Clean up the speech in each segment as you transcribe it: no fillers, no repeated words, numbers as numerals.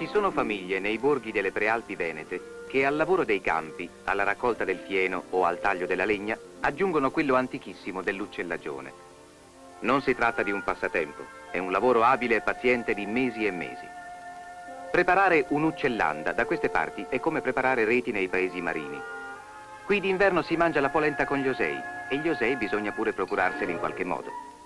Ci sono famiglie nei borghi delle prealpi venete che al lavoro dei campi, alla raccolta del fieno o al taglio della legna aggiungono quello antichissimo dell'uccellagione. Non si tratta di un passatempo, è un lavoro abile e paziente di mesi e mesi. Preparare un'uccellanda da queste parti è come preparare reti nei paesi marini. Qui d'inverno si mangia la polenta con gli osei e gli osei bisogna pure procurarseli in qualche modo.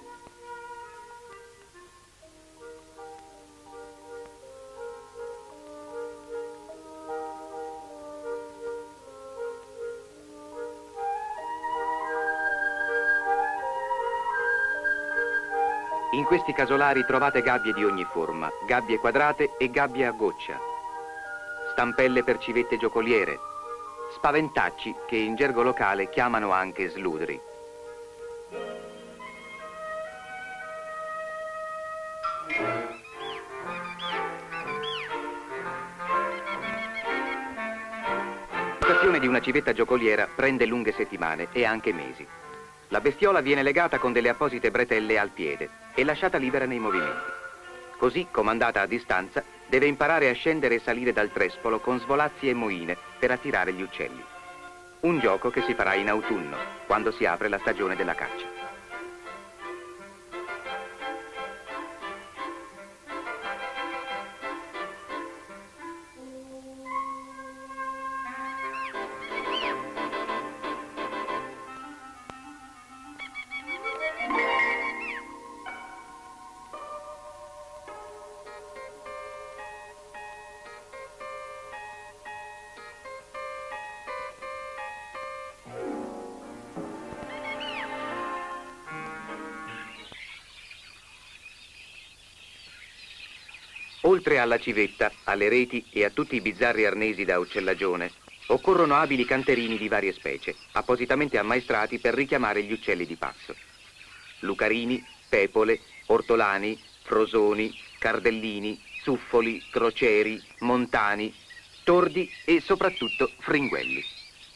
In questi casolari trovate gabbie di ogni forma, gabbie quadrate e gabbie a goccia, stampelle per civette giocoliere, spaventacci che in gergo locale chiamano anche sludri. L'educazione di una civetta giocoliera prende lunghe settimane e anche mesi. La bestiola viene legata con delle apposite bretelle al piede e lasciata libera nei movimenti. Così, comandata a distanza, deve imparare a scendere e salire dal trespolo con svolazzi e moine per attirare gli uccelli. Un gioco che si farà in autunno, quando si apre la stagione della caccia. Oltre alla civetta, alle reti e a tutti i bizzarri arnesi da uccellagione, occorrono abili canterini di varie specie, appositamente ammaestrati per richiamare gli uccelli di passo. Lucarini, pepole, ortolani, frosoni, cardellini, zuffoli, crocieri, montani, tordi e soprattutto fringuelli.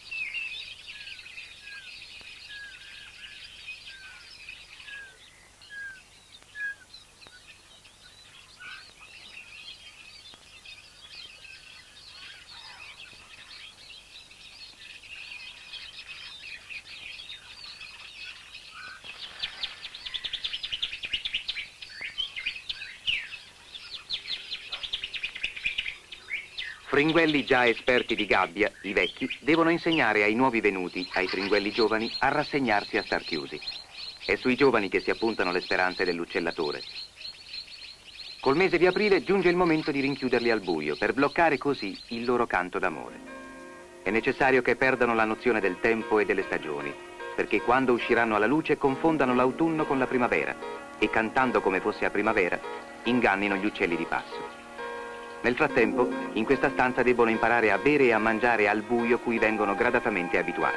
Fringuelli già esperti di gabbia, i vecchi, devono insegnare ai nuovi venuti, ai fringuelli giovani, a rassegnarsi a star chiusi. È sui giovani che si appuntano le speranze dell'uccellatore. Col mese di aprile giunge il momento di rinchiuderli al buio, per bloccare così il loro canto d'amore. È necessario che perdano la nozione del tempo e delle stagioni, perché quando usciranno alla luce confondano l'autunno con la primavera e, cantando come fosse a primavera, ingannino gli uccelli di passo. Nel frattempo, in questa stanza debbono imparare a bere e a mangiare al buio cui vengono gradatamente abituati.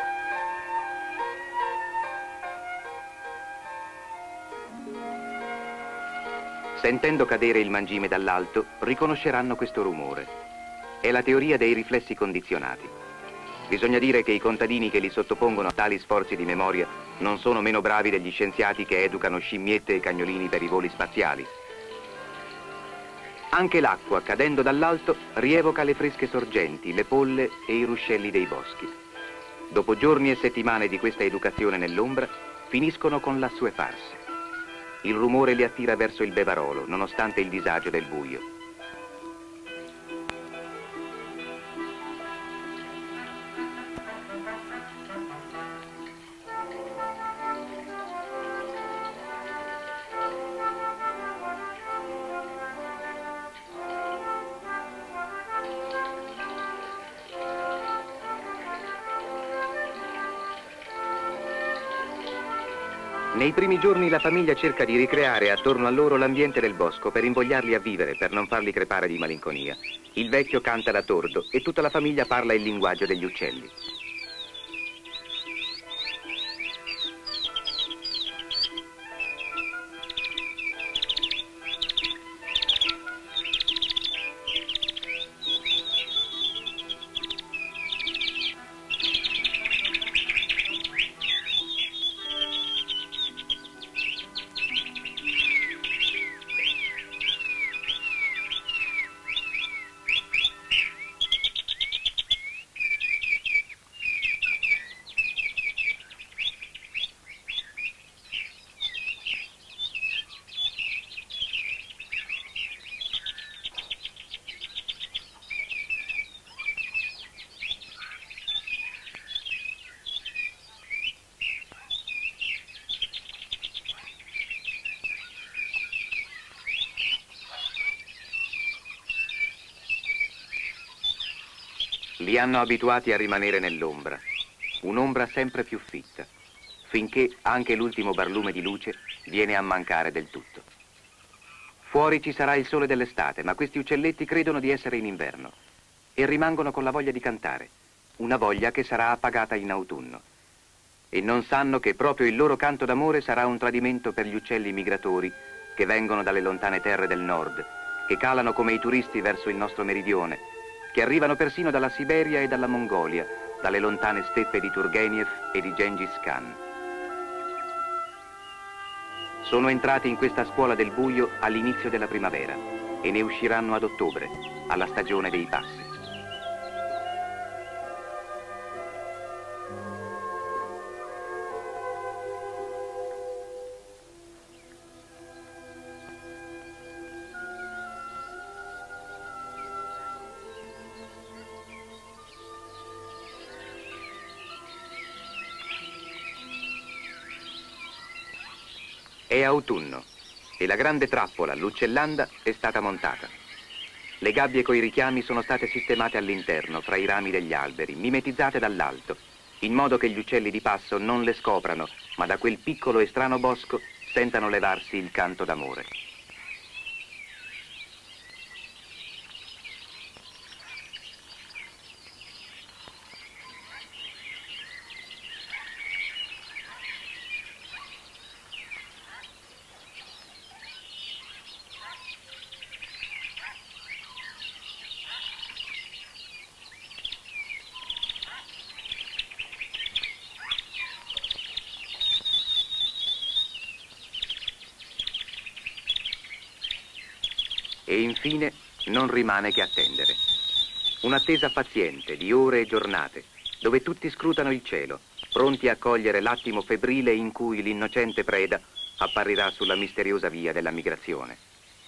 Sentendo cadere il mangime dall'alto, riconosceranno questo rumore. È la teoria dei riflessi condizionati. Bisogna dire che i contadini che li sottopongono a tali sforzi di memoria non sono meno bravi degli scienziati che educano scimmiette e cagnolini per i voli spaziali. Anche l'acqua, cadendo dall'alto, rievoca le fresche sorgenti, le polle e i ruscelli dei boschi. Dopo giorni e settimane di questa educazione nell'ombra, finiscono con l'assuefarsi. Il rumore li attira verso il bevarolo, nonostante il disagio del buio. Nei primi giorni la famiglia cerca di ricreare attorno a loro l'ambiente del bosco per invogliarli a vivere, per non farli crepare di malinconia. Il vecchio canta da tordo e tutta la famiglia parla il linguaggio degli uccelli. Li hanno abituati a rimanere nell'ombra, un'ombra sempre più fitta, finché anche l'ultimo barlume di luce viene a mancare del tutto. Fuori ci sarà il sole dell'estate, ma questi uccelletti credono di essere in inverno e rimangono con la voglia di cantare, una voglia che sarà appagata in autunno. E non sanno che proprio il loro canto d'amore sarà un tradimento per gli uccelli migratori che vengono dalle lontane terre del nord, che calano come i turisti verso il nostro meridione, che arrivano persino dalla Siberia e dalla Mongolia, dalle lontane steppe di Turgenev e di Gengis Khan. Sono entrati in questa scuola del buio all'inizio della primavera e ne usciranno ad ottobre, alla stagione dei passi. È autunno e la grande trappola, l'uccellanda, è stata montata. Le gabbie coi richiami sono state sistemate all'interno, fra i rami degli alberi, mimetizzate dall'alto, in modo che gli uccelli di passo non le scoprano, ma da quel piccolo e strano bosco sentano levarsi il canto d'amore. E infine non rimane che attendere. Un'attesa paziente di ore e giornate, dove tutti scrutano il cielo, pronti a cogliere l'attimo febbrile in cui l'innocente preda apparirà sulla misteriosa via della migrazione.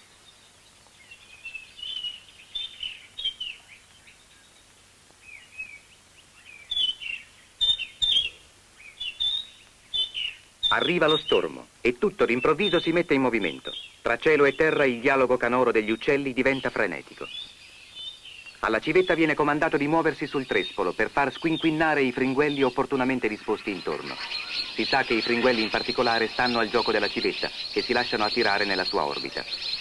Arriva lo stormo e tutto d'improvviso si mette in movimento. Tra cielo e terra il dialogo canoro degli uccelli diventa frenetico. Alla civetta viene comandato di muoversi sul trespolo per far squinquinare i fringuelli opportunamente disposti intorno. Si sa che i fringuelli in particolare stanno al gioco della civetta e si lasciano attirare nella sua orbita.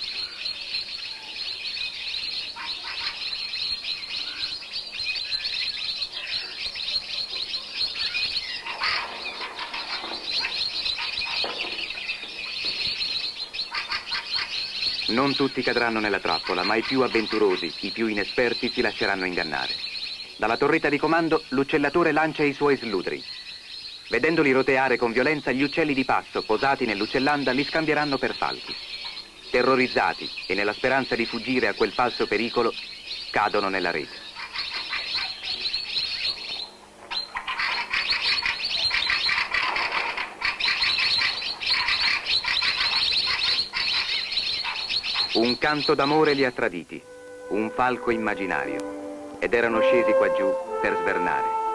Non tutti cadranno nella trappola, ma i più avventurosi, i più inesperti si lasceranno ingannare. Dalla torretta di comando l'uccellatore lancia i suoi sludri. Vedendoli roteare con violenza, gli uccelli di passo posati nell'uccellanda li scambieranno per falchi. Terrorizzati e nella speranza di fuggire a quel falso pericolo, cadono nella rete. Un canto d'amore li ha traditi, un falco immaginario, ed erano scesi qua giù per svernare.